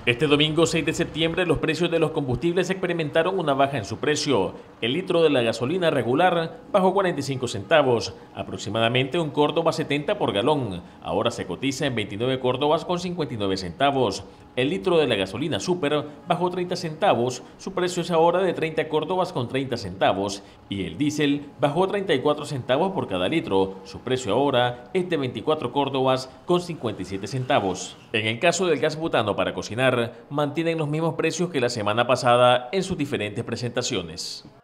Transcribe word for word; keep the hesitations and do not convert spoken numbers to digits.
Este domingo seis de septiembre los precios de los combustibles experimentaron una baja en su precio. El litro de la gasolina regular bajó cuarenta y cinco centavos, aproximadamente un córdoba setenta por galón. Ahora se cotiza en veintinueve córdobas con cincuenta y nueve centavos. El litro de la gasolina super bajó treinta centavos, su precio es ahora de treinta córdobas con treinta centavos. Y el diésel bajó treinta y cuatro centavos por cada litro, su precio ahora es de veinticuatro córdobas con cincuenta y siete centavos. En el caso del gas butano para cocinar, mantienen los mismos precios que la semana pasada en sus diferentes presentaciones.